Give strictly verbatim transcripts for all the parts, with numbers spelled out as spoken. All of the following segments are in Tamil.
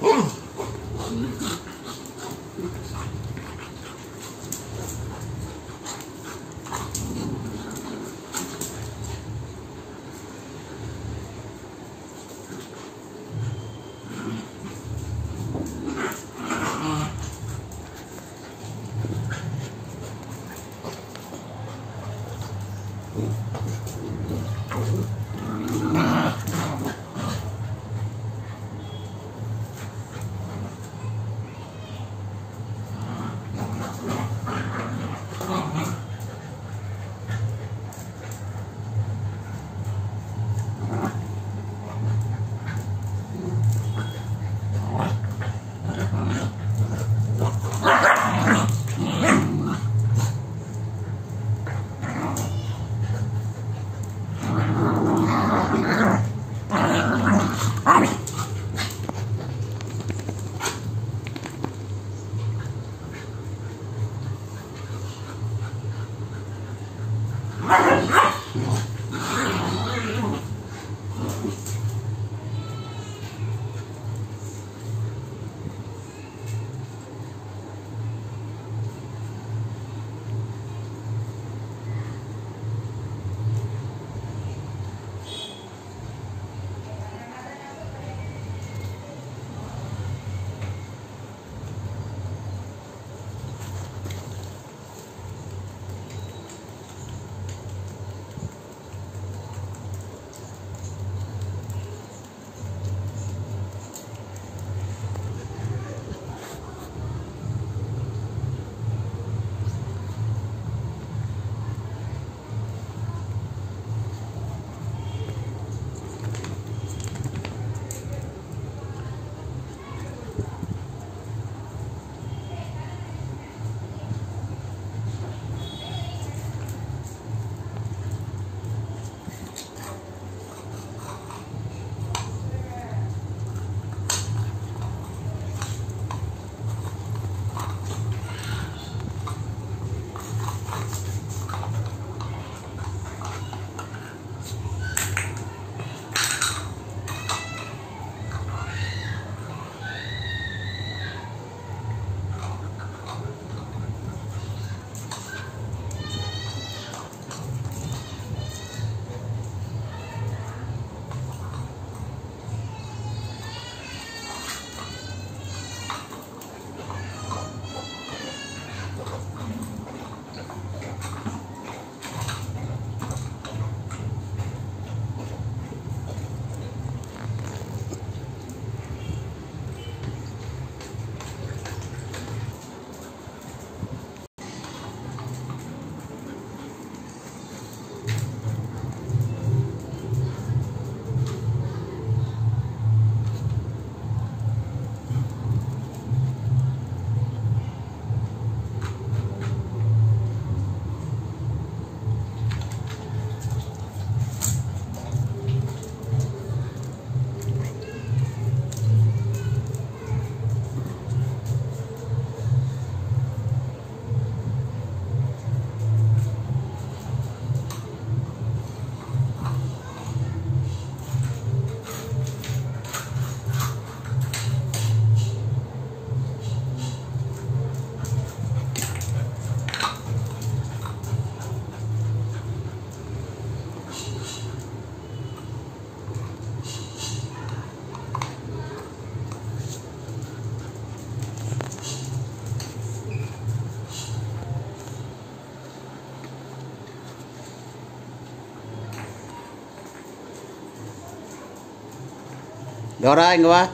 Dora, இங்க வா.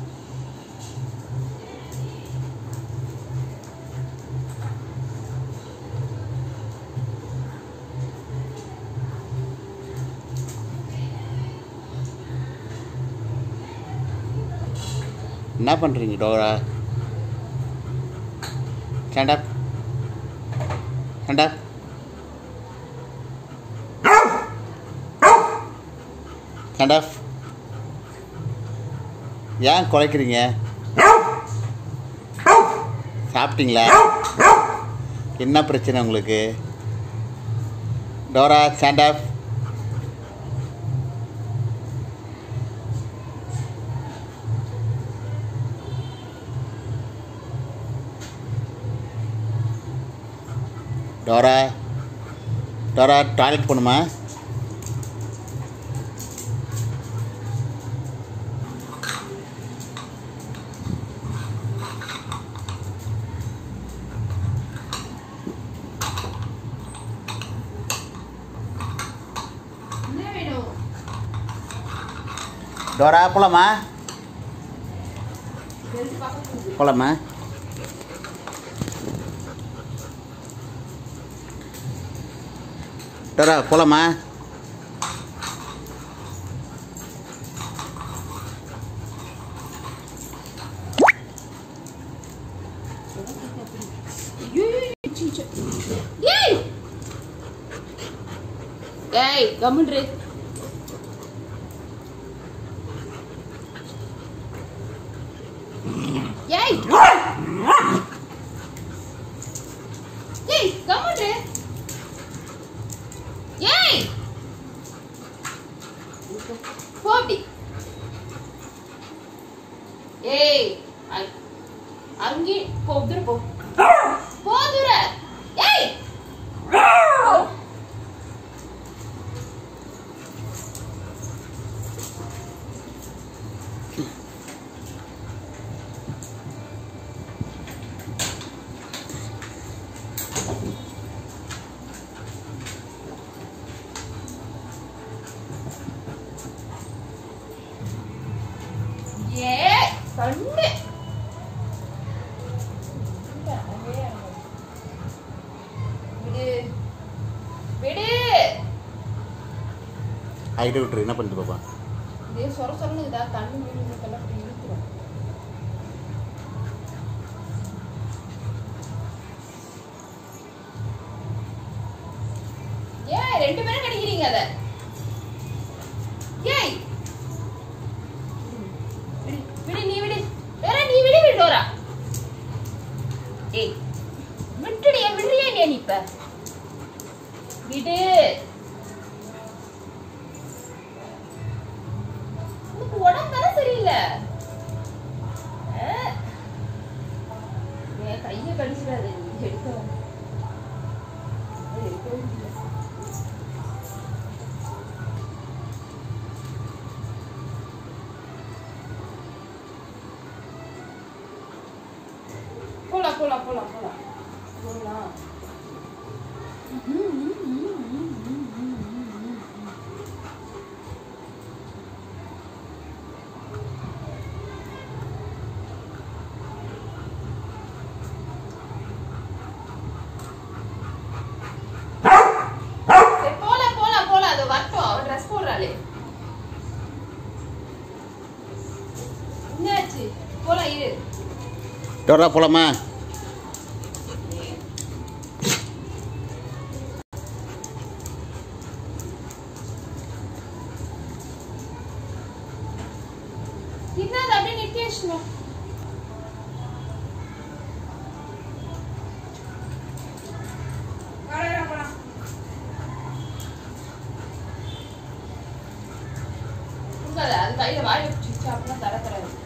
என்ன பண்றீங்க Dora? Stand up. Stand up. Stand up. ஏன் குலைக்கிறீங்க? சாப்பிட்டீங்களா? என்ன பிரச்சனை உங்களுக்கு? Dora, stand up. Dora Dora toilet போகணுமா? டோரா போலாமா? போலாமா? டோரா போலாமா? ஏய் கம்முன்றே. ஏய் ஏய் கம்முன்றே. ஏய் போடி. ஏய் அங்கே போ தூர போ போ தூர. ஏய் ஏ கண்ணு விடு விடு. ஹைட்டு விட்டுரு. என்ன பண்ணுது பாப்பா? இதே சொர சொரன்னு இதா கண்ணு மீன் கல்ல அப்படி இழுத்துரும். ஏய் ரெண்டு பேரும் கடிக்கிறீங்க அத. ஏய் விடு விடு நீ விடு. வேற நீ விடு விடு டோரா. ஏய் விட்டுடியா விடுறியா நீ இப்ப விடு. உனக்கு உடம்பு தானே சரியில்லை. என் கையை கடிச்சிடாது. நீ எடுக்க எடுக்கவே முடியல. போலாம் போலாம் போலாம் போலாம் போலாம். போலாம் போலாம் போலாம். அது வரட்டும். அவன் ட்ரெஸ் போடுறாளே. என்னாச்சு? போலாம் இரு. டோரா போலாமா? என்னது அப்படியே நித்தியேஷ்ணும். அது கையில வாயில பிடிச்சிச்சு அப்படின்னா தர தராது.